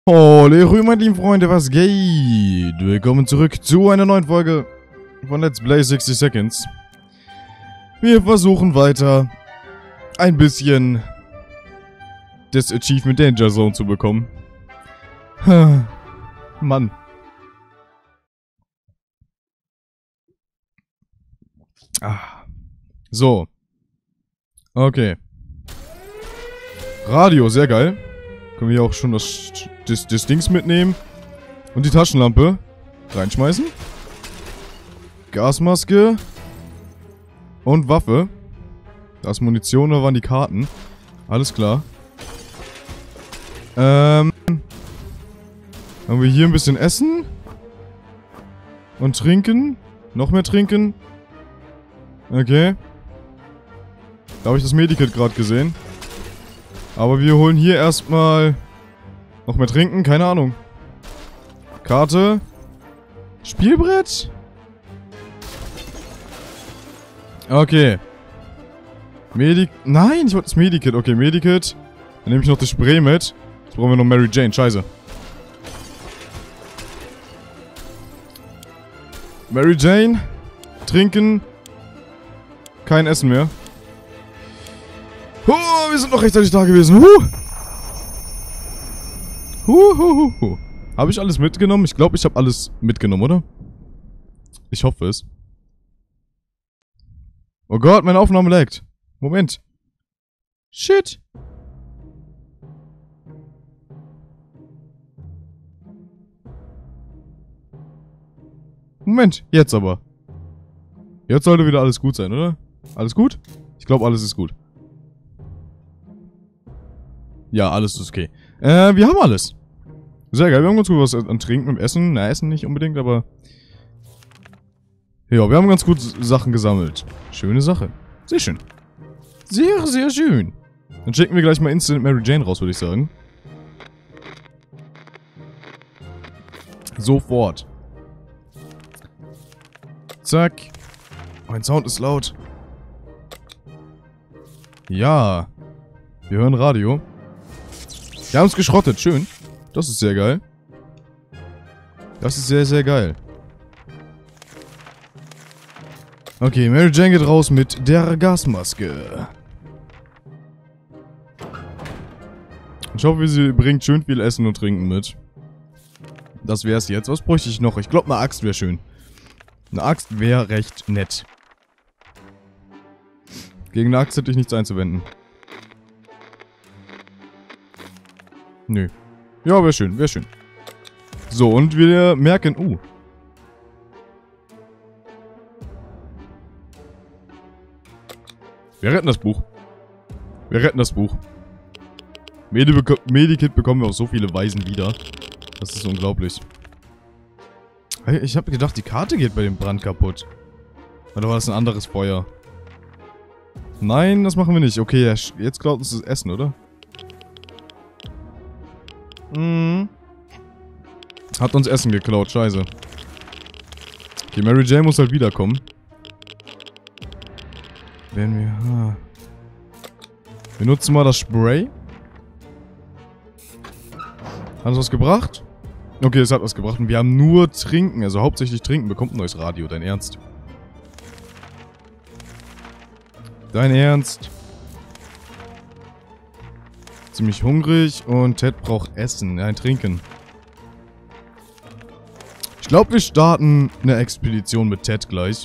Hallo, meine lieben Freunde, was geht? Willkommen zurück zu einer neuen Folge von Let's Play 60 Seconds. Wir versuchen weiter ein bisschen das Achievement Danger Zone zu bekommen. Mann. So. Okay. Radio, sehr geil. Können wir hier auch schon das Dings mitnehmen. Und die Taschenlampe reinschmeißen. Gasmaske. Und Waffe. Da ist Munition, da waren die Karten. Alles klar. Haben wir hier ein bisschen Essen. Und trinken. Noch mehr trinken. Okay. Da habe ich das Medikit gerade gesehen. Aber wir holen hier erstmal noch mehr trinken, keine Ahnung. Karte. Spielbrett. Okay. Nein, ich wollte das Medikit. Okay, Medikit. Dann nehme ich noch das Spray mit. Jetzt brauchen wir noch Mary Jane. Scheiße. Mary Jane. Trinken. Kein Essen mehr. Wir sind noch rechtzeitig da gewesen. Habe ich alles mitgenommen? Ich glaube, ich habe alles mitgenommen, oder? Ich hoffe es. Oh Gott, meine Aufnahme laggt. Moment. Shit. Moment, jetzt aber. Jetzt sollte wieder alles gut sein, oder? Alles gut? Ich glaube, alles ist gut. Ja, alles ist okay. Wir haben alles. Sehr geil, wir haben ganz gut was an Trinken und Essen. Na, Essen nicht unbedingt, aber... Ja, wir haben ganz gut Sachen gesammelt. Schöne Sache. Sehr schön. Sehr, sehr schön. Dann schicken wir gleich mal instant Mary Jane raus, würde ich sagen. Sofort. Zack. Mein Sound ist laut. Ja. Wir hören Radio. Wir haben es geschrottet, schön. Das ist sehr geil. Das ist sehr, sehr geil. Okay, Mary Jane geht raus mit der Gasmaske. Ich hoffe, sie bringt schön viel Essen und Trinken mit. Das wär's jetzt. Was bräuchte ich noch? Ich glaube, eine Axt wäre schön. Eine Axt wäre recht nett. Gegen eine Axt hätte ich nichts einzuwenden. Nö. Ja, wäre schön, wäre schön. So, und wir merken... Wir retten das Buch. Wir retten das Buch. Medikit bekommen wir auch so viele Weisen wieder. Das ist unglaublich. Ich habe gedacht, die Karte geht bei dem Brand kaputt. Oder war das ein anderes Feuer? Nein, das machen wir nicht. Okay, jetzt klaut uns das Essen, oder? Hat uns Essen geklaut, scheiße. Okay, Mary Jane muss halt wiederkommen. Werden wir... Wir nutzen mal das Spray. Hat es was gebracht? Okay, es hat was gebracht. Und wir haben nur Trinken, also hauptsächlich Trinken. Bekommt ein neues Radio, dein Ernst? Dein Ernst? Ziemlich hungrig und Ted braucht Essen, ein Trinken. Ich glaube, wir starten eine Expedition mit Ted gleich.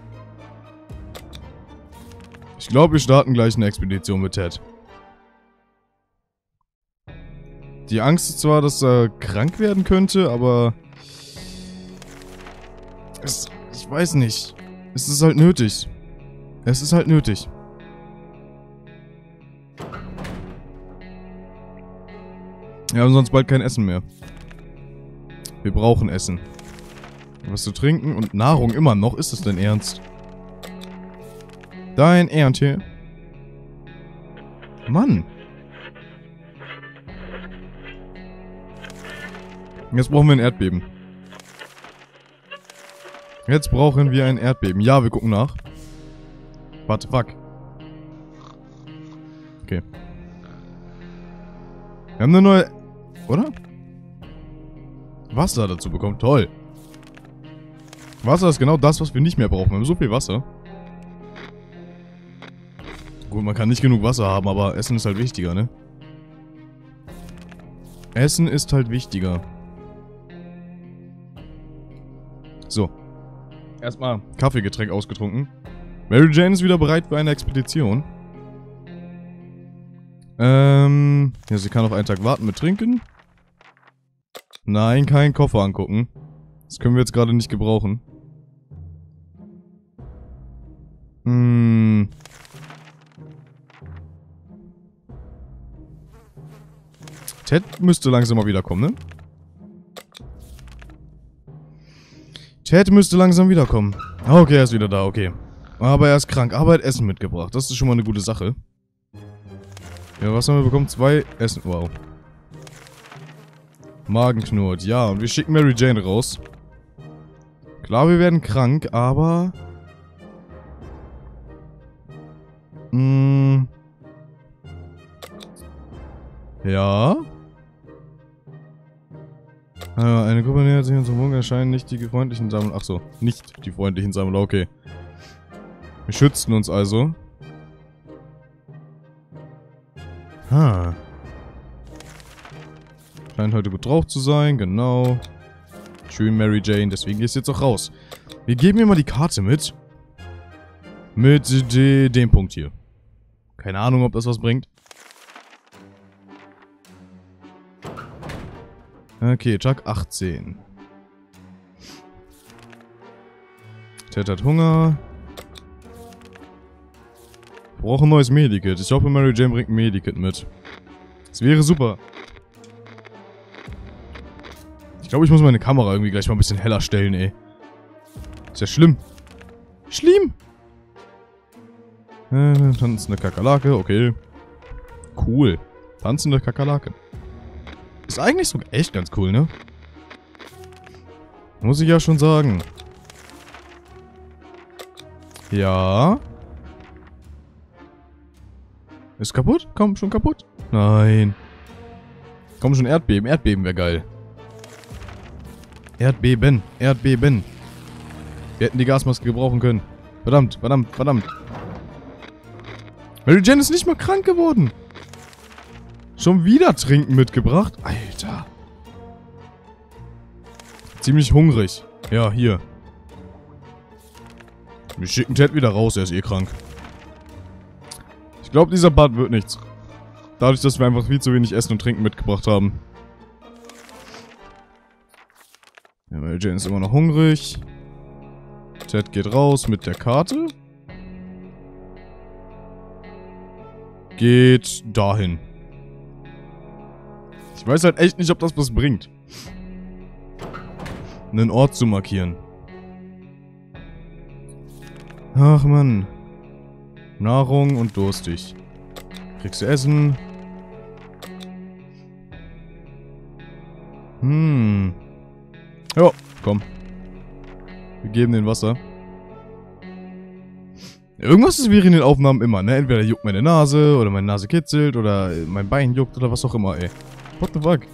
Ich glaube, wir starten gleich eine Expedition mit Ted. Die Angst ist zwar, dass er krank werden könnte, aber... Ich weiß nicht. Es ist halt nötig. Es ist halt nötig. Wir haben sonst bald kein Essen mehr. Wir brauchen Essen. Was zu trinken und Nahrung immer noch. Ist es denn ernst? Dein Ernst hier? Mann. Jetzt brauchen wir ein Erdbeben. Jetzt brauchen wir ein Erdbeben. Ja, wir gucken nach. Warte, fuck. Okay. Wir haben eine neue... Oder? Wasser dazu bekommen. Toll. Wasser ist genau das, was wir nicht mehr brauchen. Wir haben so viel Wasser. Gut, man kann nicht genug Wasser haben, aber Essen ist halt wichtiger, ne? Essen ist halt wichtiger. So. Erstmal Kaffeegetränk ausgetrunken. Mary Jane ist wieder bereit für eine Expedition. Ja, sie kann noch einen Tag warten mit Trinken. Nein, keinen Koffer angucken. Das können wir jetzt gerade nicht gebrauchen. Ted müsste langsam mal wiederkommen, ne? Ted müsste langsam wiederkommen. Okay, er ist wieder da, okay. Aber er ist krank. Aber er hat Essen mitgebracht. Das ist schon mal eine gute Sache. Ja, was haben wir bekommen? 2 Essen. Wow. Magen knurrt. Ja, und wir schicken Mary Jane raus. Klar, wir werden krank, aber... Ja. Eine Gruppe nähert sich unserem Bunker, erscheinen nicht die freundlichen Sammler. Achso, nicht die freundlichen Sammler, okay. Wir schützen uns also. Scheint heute gut drauf zu sein, genau. Schön Mary Jane, deswegen gehst du jetzt auch raus. Wir geben ihr mal die Karte mit. Mit dem Punkt hier. Keine Ahnung, ob das was bringt. Okay, Tag 18. Ted hat Hunger. Wir brauchen ein neues Medikit. Ich hoffe, Mary Jane bringt ein Medikit mit. Das wäre super. Ich glaube, ich muss meine Kamera irgendwie gleich mal ein bisschen heller stellen, ey. Ist ja schlimm. Schlimm! Tanzende Kakerlake, okay. Cool. Tanzende Kakerlake. Ist eigentlich sogar echt ganz cool, ne? Muss ich ja schon sagen. Ja. Ist kaputt? Komm, schon kaputt? Nein. Komm schon, Erdbeben. Erdbeben wäre geil. Erdbeben. Erdbeben. Wir hätten die Gasmaske gebrauchen können. Verdammt, verdammt, verdammt. Mary Jane ist nicht mal krank geworden. Schon wieder Trinken mitgebracht? Alter. Ziemlich hungrig. Ja, hier. Wir schicken Ted wieder raus, er ist eh krank. Ich glaube, dieser Part wird nichts. Dadurch, dass wir einfach viel zu wenig Essen und Trinken mitgebracht haben. Ja, Mary Jane ist immer noch hungrig. Ted geht raus mit der Karte. Geht dahin. Ich weiß halt echt nicht, ob das was bringt. Einen Ort zu markieren. Ach Mann. Nahrung und durstig. Kriegst du Essen? Ja, komm. Wir geben den Wasser. Irgendwas ist wie in den Aufnahmen immer, ne? Entweder juckt meine Nase, oder meine Nase kitzelt, oder mein Bein juckt, oder was auch immer, ey. What the fuck?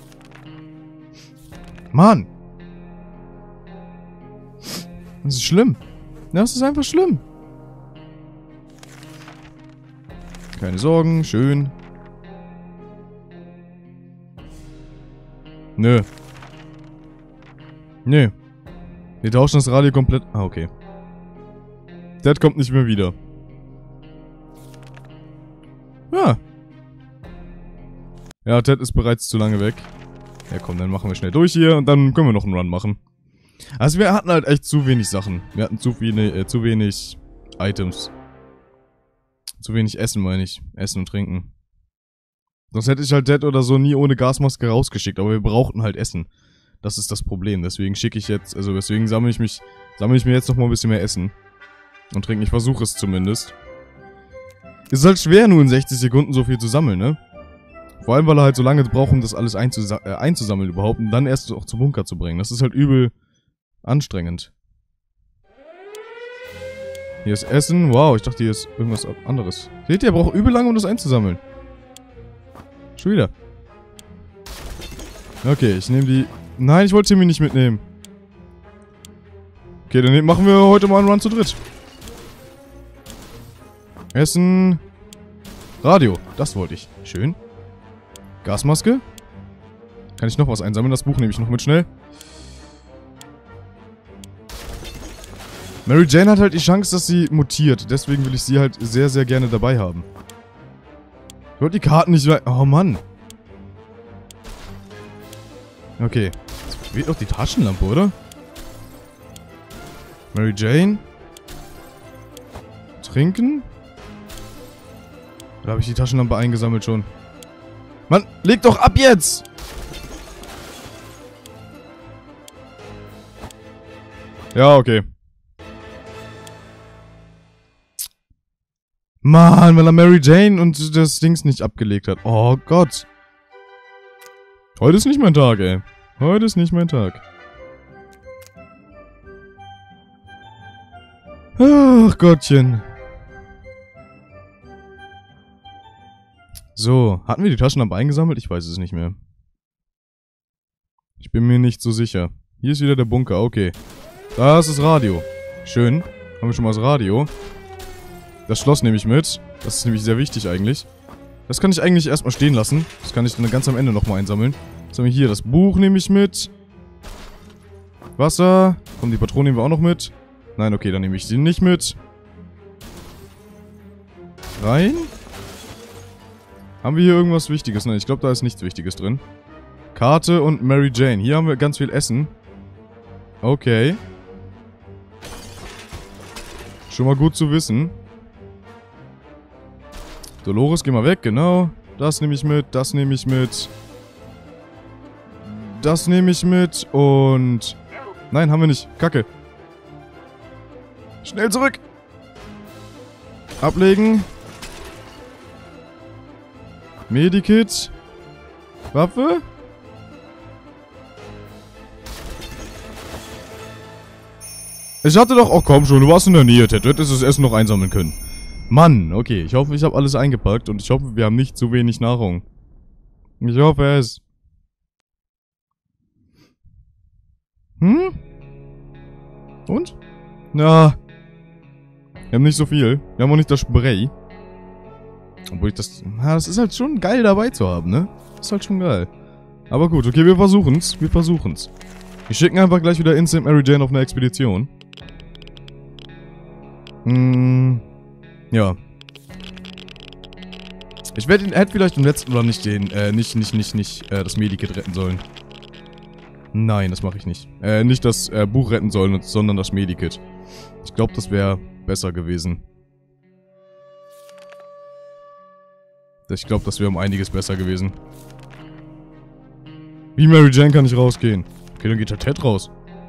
Mann! Das ist schlimm. Das ist einfach schlimm. Keine Sorgen, schön. Nö. Nö. Wir tauschen das Radio komplett... Ah, okay. Ted kommt nicht mehr wieder. Ja. Ja, Ted ist bereits zu lange weg. Ja komm, dann machen wir schnell durch hier und dann können wir noch einen Run machen. Also wir hatten halt echt zu wenig Sachen. Wir hatten zu wenig Items. Zu wenig Essen, meine ich. Essen und Trinken. Sonst hätte ich halt Ted oder so nie ohne Gasmaske rausgeschickt, aber wir brauchten halt Essen. Das ist das Problem. Deswegen schicke ich jetzt, also deswegen sammle ich mir jetzt noch mal ein bisschen mehr Essen. Und trinken. Ich versuche es zumindest. Es ist halt schwer, nur in 60 Sekunden so viel zu sammeln, ne? Vor allem, weil er halt so lange braucht, um das alles einzusammeln überhaupt und dann erst auch zum Bunker zu bringen. Das ist halt übel anstrengend. Hier ist Essen. Wow, ich dachte, hier ist irgendwas anderes. Seht ihr, er braucht übel lange, um das einzusammeln. Schon wieder. Okay, ich nehme die Nein, ich wollte Timmy nicht mitnehmen. Okay, dann machen wir heute mal einen Run zu dritt. Essen. Radio. Das wollte ich. Schön. Gasmaske. Kann ich noch was einsammeln? Das Buch nehme ich noch mit schnell. Mary Jane hat halt die Chance, dass sie mutiert. Deswegen will ich sie halt sehr, sehr gerne dabei haben. Ich wollte die Karten nicht... Oh, Mann. Okay. Jetzt weht doch die Taschenlampe, oder? Mary Jane. Trinken. Da habe ich die Taschenlampe eingesammelt schon. Mann, leg doch ab jetzt! Ja, okay. Mann, weil er Mary Jane und das Dings nicht abgelegt hat. Oh Gott. Heute ist nicht mein Tag, ey. Heute ist nicht mein Tag. Ach Gottchen. So, hatten wir die Taschenlampe eingesammelt? Ich weiß es nicht mehr. Ich bin mir nicht so sicher. Hier ist wieder der Bunker, okay. Da ist das Radio. Schön. Haben wir schon mal das Radio. Das Schloss nehme ich mit. Das ist nämlich sehr wichtig eigentlich. Das kann ich eigentlich erstmal stehen lassen. Das kann ich dann ganz am Ende nochmal einsammeln. Was haben wir hier? Das Buch nehme ich mit. Wasser. Komm, die Patronen nehmen wir auch noch mit. Nein, okay, dann nehme ich sie nicht mit. Rein. Haben wir hier irgendwas Wichtiges? Nein, ich glaube, da ist nichts Wichtiges drin. Karte und Mary Jane. Hier haben wir ganz viel Essen. Okay. Schon mal gut zu wissen. Dolores, geh mal weg, genau. Das nehme ich mit, das nehme ich mit. Das nehme ich mit und... Nein, haben wir nicht. Kacke. Schnell zurück. Ablegen. Medikit. Waffe. Ich hatte doch... Oh komm schon, du warst in der Nähe, Ted. Du hättest das Essen noch einsammeln können. Mann, okay. Ich hoffe, ich habe alles eingepackt und ich hoffe, wir haben nicht zu wenig Nahrung. Ich hoffe es. Hm? Und? Na. Wir haben nicht so viel. Wir haben auch nicht das Spray. Obwohl ich das... Na, das ist halt schon geil dabei zu haben, ne? Das ist halt schon geil. Aber gut, okay, wir versuchen's. Wir versuchen's. Wir schicken einfach gleich wieder Instant Mary Jane auf eine Expedition. Ja. Ich hätte vielleicht im letzten Run nicht den, das Medikit retten sollen. Nein, das mache ich nicht. Nicht das Buch retten sollen, sondern das Medikit. Ich glaube, das wäre besser gewesen. Ich glaube, das wäre um einiges besser gewesen. Wie Mary Jane kann ich rausgehen? Okay, dann geht der Ted raus.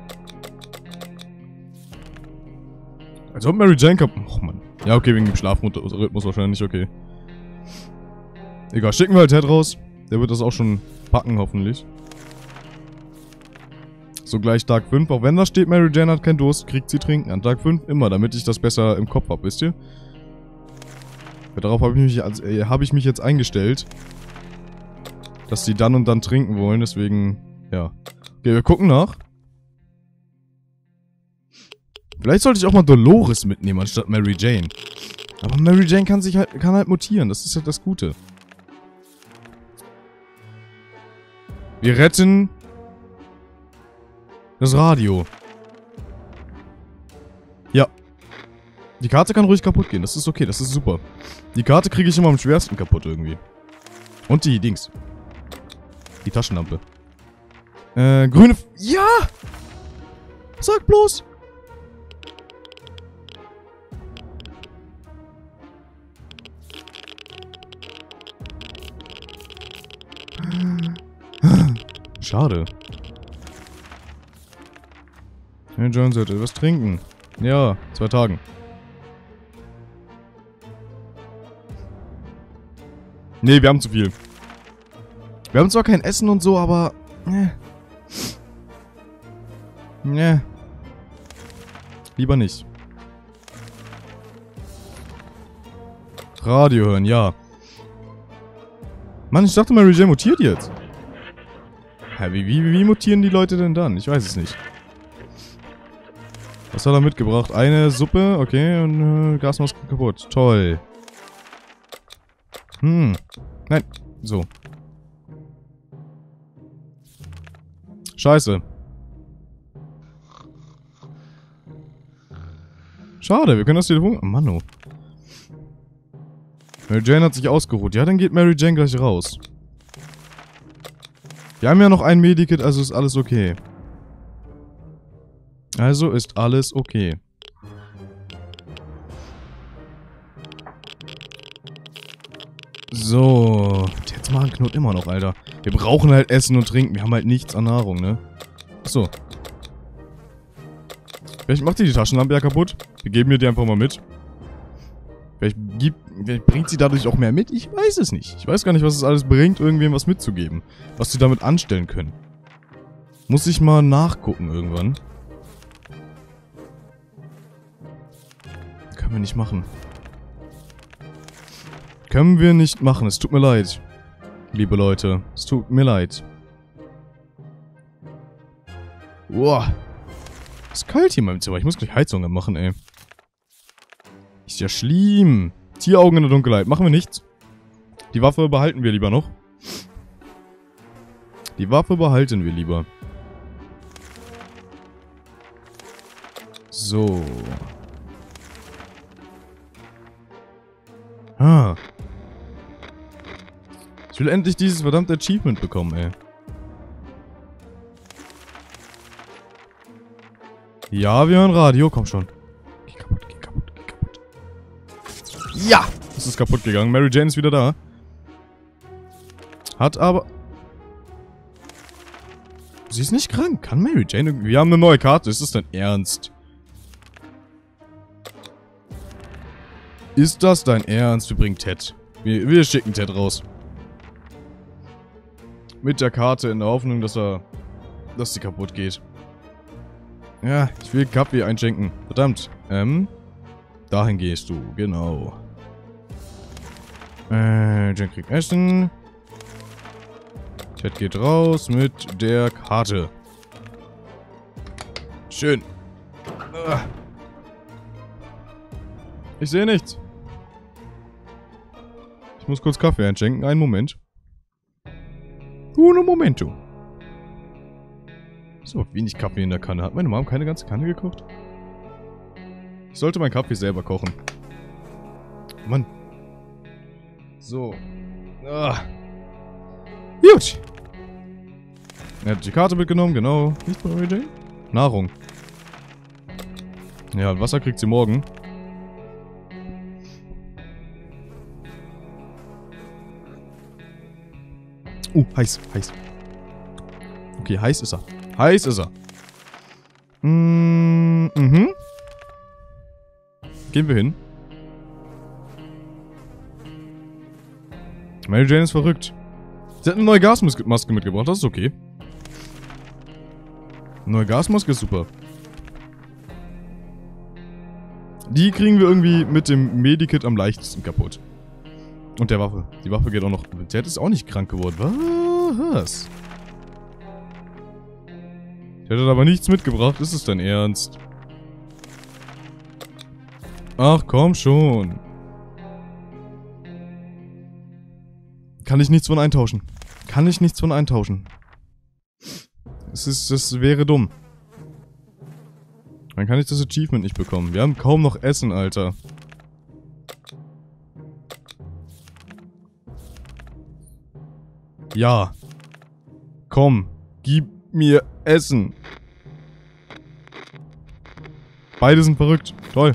Als ob Mary Jane kaputt... Och, Mann. Ja, okay, wegen dem Schlafrhythmus wahrscheinlich, okay. Egal, schicken wir halt Ted raus. Der wird das auch schon packen, hoffentlich. So, gleich Tag 5. Auch wenn da steht, Mary Jane hat keinen Durst, kriegt sie trinken. An Tag 5 immer, damit ich das besser im Kopf habe, wisst ihr? Darauf habe ich mich jetzt eingestellt. Dass sie dann und dann trinken wollen, deswegen, ja. Okay, wir gucken nach. Vielleicht sollte ich auch mal Dolores mitnehmen, anstatt Mary Jane. Aber Mary Jane kann halt mutieren, das ist halt das Gute. Wir retten das Radio. Ja. Die Karte kann ruhig kaputt gehen, das ist okay, das ist super. Die Karte kriege ich immer am schwersten kaputt irgendwie. Und die Dings. Die Taschenlampe. Grüne... Ja! Sag bloß! Schade. Herr John sollte was trinken. Ja, 2 Tagen. Nee, wir haben zu viel. Wir haben zwar kein Essen und so, aber... Nee. Lieber nicht. Radio hören, ja. Mann, ich dachte, Mary Jane mutiert jetzt. Hä, wie mutieren die Leute denn dann? Ich weiß es nicht. Was hat er mitgebracht? Eine Suppe, okay, und Gasmaske kaputt. Toll. Nein. So. Scheiße. Schade, wir können das Telefon... Oh, Mann, oh. Mary Jane hat sich ausgeruht. Ja, dann geht Mary Jane gleich raus. Wir haben ja noch ein Medikit, also ist alles okay. Also ist alles okay. So. Die Herzmagen knurrt immer noch, Alter. Wir brauchen halt Essen und Trinken. Wir haben halt nichts an Nahrung, ne? Achso. Vielleicht macht die Taschenlampe ja kaputt. Wir geben ihr die einfach mal mit. Vielleicht bringt sie dadurch auch mehr mit? Ich weiß es nicht. Ich weiß gar nicht, was es alles bringt, irgendwem was mitzugeben. Was sie damit anstellen können. Muss ich mal nachgucken irgendwann. Können wir nicht machen. Können wir nicht machen. Es tut mir leid. Liebe Leute. Es tut mir leid. Boah. Ist kalt hier in meinem Zimmer. Ich muss gleich Heizung machen, ey. Ist ja schlimm. Tieraugen in der Dunkelheit. Machen wir nichts. Die Waffe behalten wir lieber noch. Die Waffe behalten wir lieber. So. Ah. Ich will endlich dieses verdammte Achievement bekommen, ey. Ja, wir hören Radio. Komm schon. Geh kaputt, geh kaputt, geh kaputt. Ja! Es ist kaputt gegangen. Mary Jane ist wieder da. Hat aber... Sie ist nicht krank. Kann Mary Jane... Wir haben eine neue Karte. Ist das dein Ernst? Ist das dein Ernst? Wir bringen Ted. Wir schicken Ted raus. Mit der Karte in der Hoffnung, dass sie kaputt geht. Ja, ich will Kaffee einschenken. Verdammt. Dahin gehst du. Genau. Jen kriegt Essen. Ted geht raus mit der Karte. Schön. Ich sehe nichts. Ich muss kurz Kaffee einschenken. Einen Moment. Uno momento. So, wenig Kaffee in der Kanne. Hat meine Mom keine ganze Kanne gekocht? Ich sollte meinen Kaffee selber kochen. Mann. So. Gut. Er hat die Karte mitgenommen, genau. Nicht bei Mary Jane? Nahrung. Ja, Wasser kriegt sie morgen. Heiß, heiß. Okay, heiß ist er. Heiß ist er. Gehen wir hin. Mary Jane ist verrückt. Sie hat eine neue Gasmaske mitgebracht, das ist okay. Neue Gasmaske ist super. Die kriegen wir irgendwie mit dem Medikit am leichtesten kaputt. Und der Waffe. Die Waffe geht auch noch... Der ist auch nicht krank geworden. Was? Der hat aber nichts mitgebracht. Ist es dein Ernst? Ach, komm schon. Kann ich nichts von eintauschen. Kann ich nichts von eintauschen. Das wäre dumm. Dann kann ich das Achievement nicht bekommen. Wir haben kaum noch Essen, Alter. Ja. Komm. Gib mir Essen. Beide sind verrückt. Toll.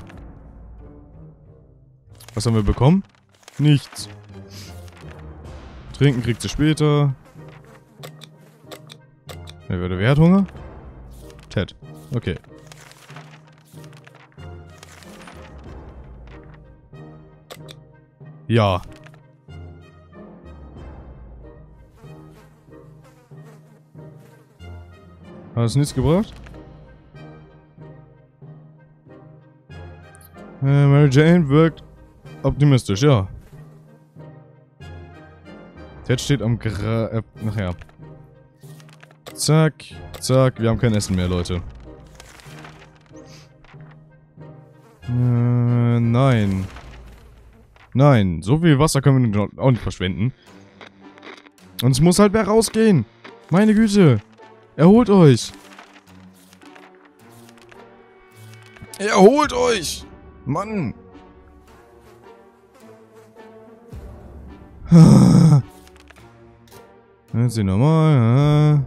Was haben wir bekommen? Nichts. Trinken kriegt sie später. Wer hat Hunger? Ted. Okay. Ja. Hat es nichts gebracht? Mary Jane wirkt optimistisch, ja. Ted steht am nachher. Zack, zack. Wir haben kein Essen mehr, Leute. Nein. Nein, so viel Wasser können wir auch nicht verschwenden. Und es muss halt mehr rausgehen. Meine Güte. Erholt euch. Erholt euch. Mann. Jetzt sie normal.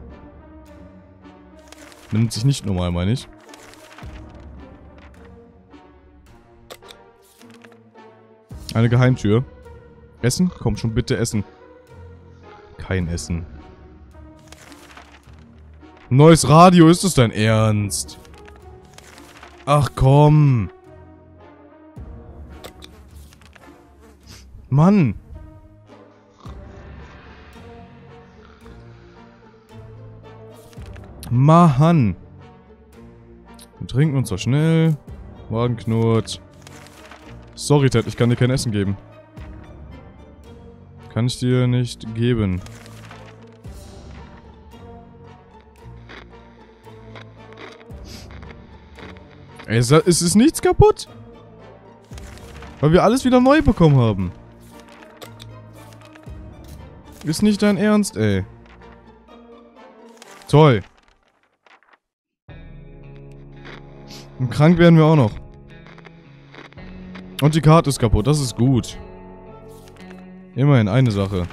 Nimmt sich nicht normal, meine ich. Eine Geheimtür. Essen? Komm schon, bitte essen. Kein Essen. Neues Radio, ist es dein Ernst? Ach komm. Mann. Mann. Wir trinken uns so schnell. Magen knurrt. Sorry, Ted, ich kann dir kein Essen geben. Kann ich dir nicht geben. Ey, es ist nichts kaputt? Weil wir alles wieder neu bekommen haben. Ist nicht dein Ernst, ey. Toll. Und krank werden wir auch noch. Und die Karte ist kaputt, das ist gut. Immerhin eine Sache.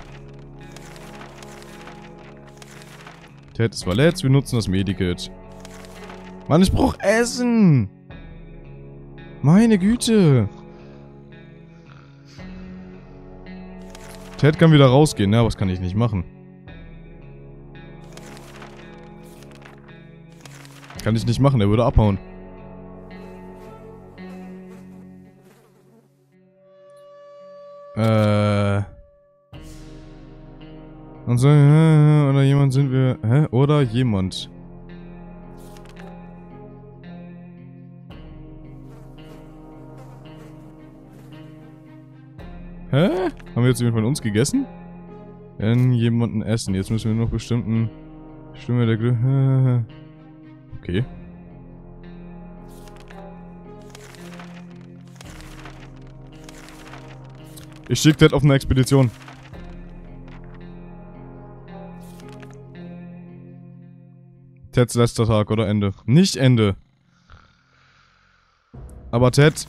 Ted ist verletzt, wir nutzen das Medikit. Mann, ich brauch Essen! Meine Güte! Ted kann wieder rausgehen, ja, was kann ich nicht machen? Kann ich nicht machen, er würde abhauen. Und so, oder jemand sind wir, oder jemand. Haben wir jetzt jemand von uns gegessen? Wenn jemanden essen. Jetzt müssen wir noch bestimmten Stimme der Glück. Okay. Ich schicke Ted auf eine Expedition. Teds letzter Tag oder Ende. Nicht Ende. Aber Ted.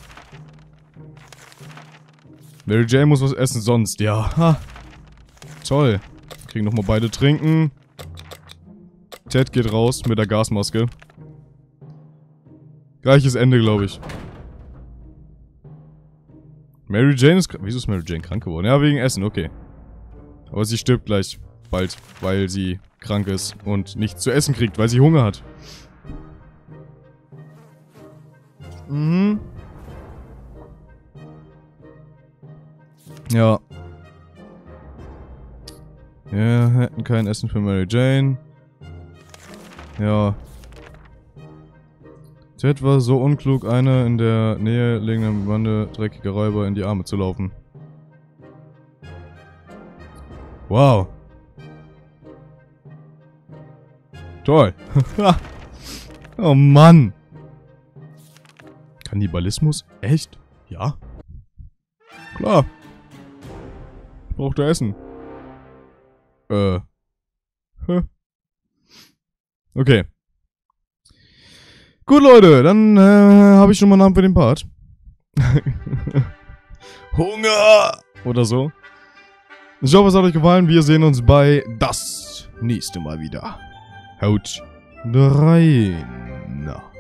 Mary Jane muss was essen, sonst, ja. Ha. Toll. Kriegen nochmal beide trinken. Ted geht raus mit der Gasmaske. Gleiches Ende, glaube ich. Mary Jane ist krank. Wieso ist Mary Jane krank geworden? Ja, wegen Essen, okay. Aber sie stirbt gleich bald, weil sie krank ist und nichts zu essen kriegt, weil sie Hunger hat. Mhm. Ja. Wir hätten kein Essen für Mary Jane. Ja. Ted war so unklug, einer in der Nähe liegenden Bande dreckiger Räuber in die Arme zu laufen. Wow. Toll. Oh Mann. Kannibalismus? Echt? Ja. Klar. Braucht er Essen. Okay. Gut, Leute, dann habe ich schon mal einen Namen für den Part. Hunger! Oder so. Ich hoffe, es hat euch gefallen. Wir sehen uns bei das nächste Mal wieder. Haut rein.